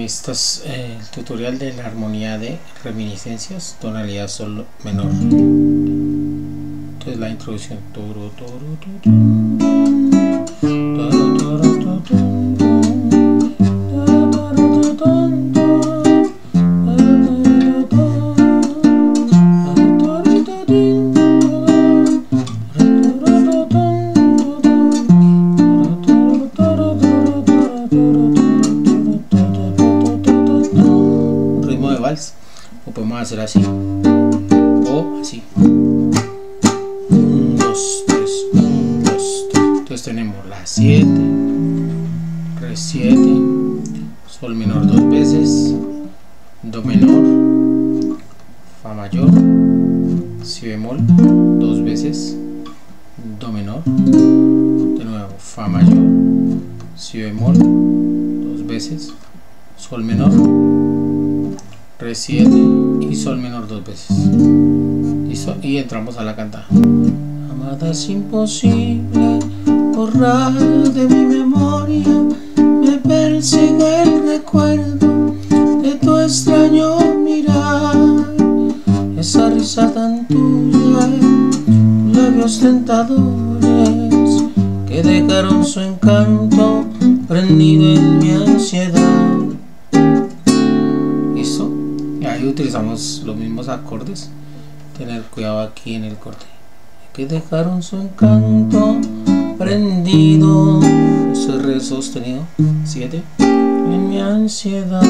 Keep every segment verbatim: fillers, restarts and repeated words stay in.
Este es eh, el tutorial de la armonía de reminiscencias, tonalidad sol menor. Entonces la introducción. Toro, toro, toro, toro, toro, toro, toro. O podemos hacer así o así, uno, dos, tres, uno, dos, tres. Entonces tenemos la siete, re siete, sol menor dos veces, do menor, fa mayor, si bemol dos veces, do menor, de nuevo fa mayor, si bemol dos veces, sol menor, re siete y sol menor dos veces. ¿Listo? Y entramos a la cantada. Amada, es imposible borrar de mi memoria, me persigue el recuerdo de tu extraño mirar, esa risa tan tuya, tus labios tentadores que dejaron su encanto prendido en mi ansiedad. ¿Listo? Y ahí utilizamos los mismos acordes. Tener cuidado aquí en el corte. Que dejaron su encanto prendido. Eso es re sostenido. siete. En mi ansiedad.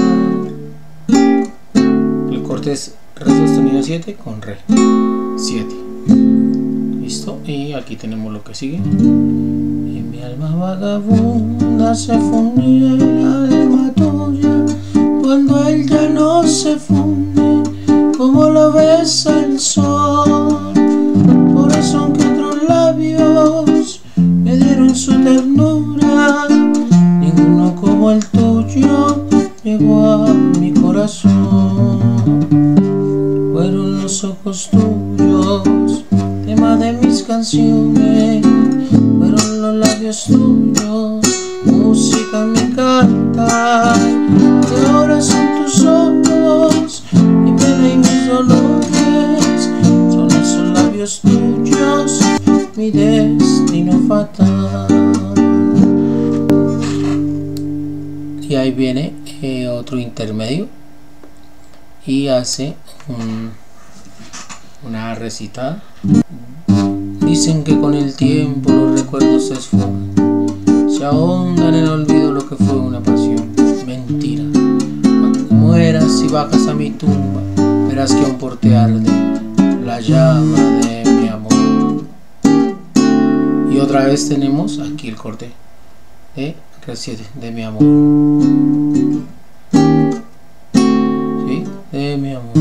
El corte es re sostenido siete con re. siete. ¿Listo? Y aquí tenemos lo que sigue. En mi alma vagabunda se fundía el alma tuya. Cuando él ya no se funde, como lo besa el sol. Por eso aunque otros labios me dieron su ternura, ninguno como el tuyo llegó a mi corazón. Fueron los ojos tuyos, tema de mis canciones. Fueron los labios tuyos, música en mi cantar. Y ahora son tus ojos, mi pena y mis dolores. Son esos labios tuyos, mi destino fatal. Y ahí viene eh, otro intermedio y hace un, una recitada. Dicen que con el tiempo los recuerdos se esfuman, se ahondan en el olvido lo que fue una pasión. Mentira. Cuando mueras y bajas a mi tumba, verás que aún por ti arde la llama de mi amor. Y otra vez tenemos aquí el corte de re siete, de mi amor. ¿Sí? De mi amor.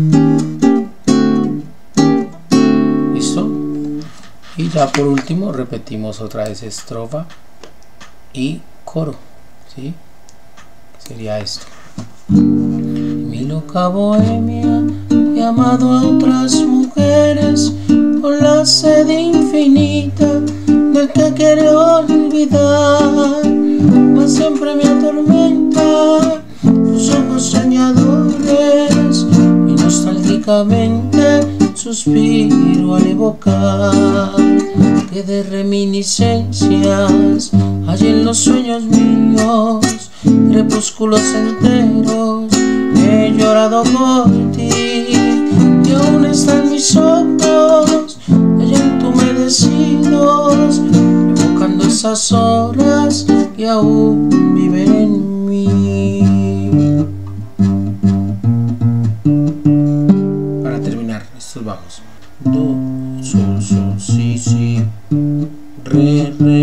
¿Listo? Y ya por último repetimos otra vez estrofa y coro. ¿Sí? Sería esto. Mi loca bohemia, he amado a otras mujeres con la sed infinita del que quiere olvidar, mas siempre me atormenta tus ojos soñadores y nostálgicamente suspiro al evocar que de reminiscencias hay en los sueños míos, crepúsculos enteros. He llorado por ti y aún están mis ojos allá entumedecidos, evocando esas horas que aún viven en mí. Para terminar, estos bajos: do, sol, sol, si, si, re, re.